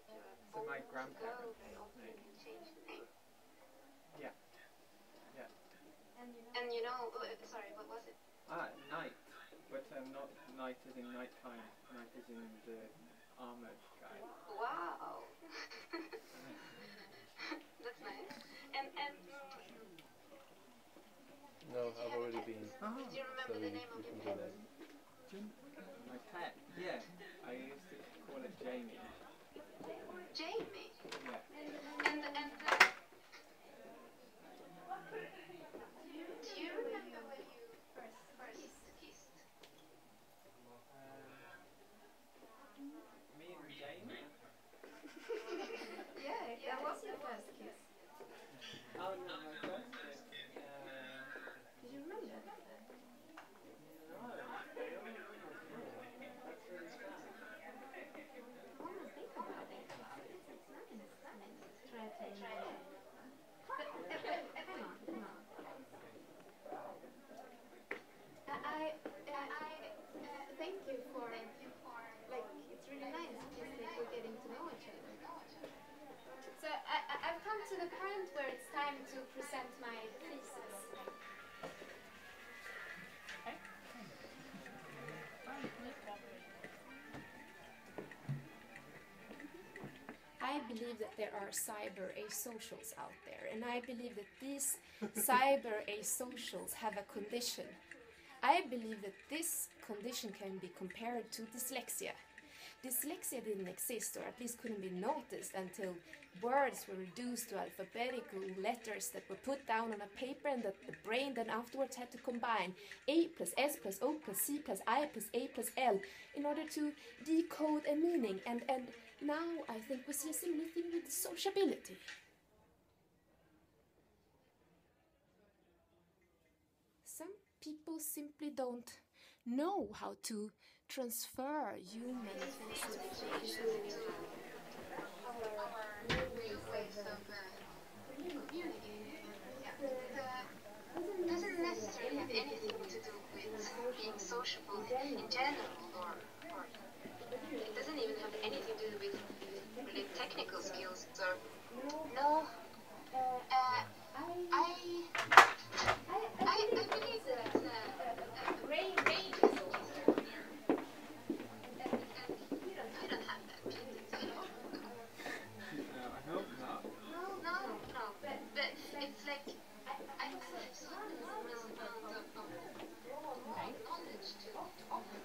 So my grandparents' name. Yeah, yeah. And you know, sorry, what was it? Night. But not night as in nighttime. Night as in the armored guy. Wow. That's nice. And No, I've already been. do you remember the name of your pet? My pet? Yeah. I used to call it Jamie. Jamie. Yeah. And do you remember when you first kissed? Me and Jamie? Yeah, that was your first kiss. Oh no, my first kiss. Did you remember? No. That's really sad. I want to think about it. It's nice. Try to remember. But, come on. I thank you for, like, it's really nice because like, we're getting to know each other. So I've come to the point where it's time to present my thesis. I believe that there are cyber asocials out there, and I believe that these cyber asocials have a condition. I believe that this condition can be compared to dyslexia. Dyslexia didn't exist, or at least couldn't be noticed, until words were reduced to alphabetical letters that were put down on a paper and that the brain then afterwards had to combine A plus S plus O plus C plus I plus A plus L in order to decode a meaning. And now I think we see a similar thing with sociability. Some people simply don't know how to transfer human information. New ways of communicating. Yeah. Doesn't necessarily have anything to do with being sociable in general, or it doesn't even have anything to do with really technical skills. Or no, I believe that it's a range of skills. I don't have that. I hope not. No. But it's like I don't have some enormous amount of knowledge to offer.